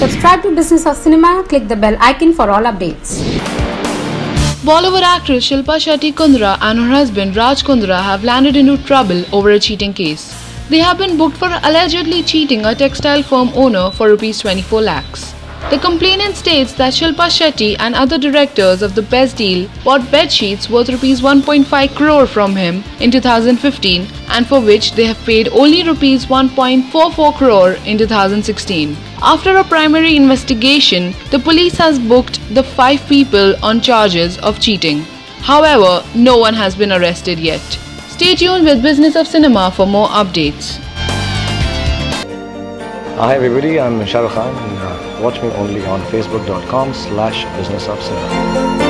subscribe to Business of Cinema, click the bell icon for all updates. Bollywood actress Shilpa Shetty Kundra and her husband Raj Kundra have landed into trouble over a cheating case. They have been booked for allegedly cheating a textile firm owner for Rs 24 lakhs. The complainant states that Shilpa Shetty and other directors of the Best Deal bought bedsheets worth Rs 1.5 crore from him in 2015 and for which they have paid only Rs 1.44 crore in 2016. After a primary investigation, the police has booked the 5 people on charges of cheating. However, no one has been arrested yet. Stay tuned with Business of Cinema for more updates. Hi everybody, I'm Shah Rukh Khan and watch me only on facebook.com/businessofcinema.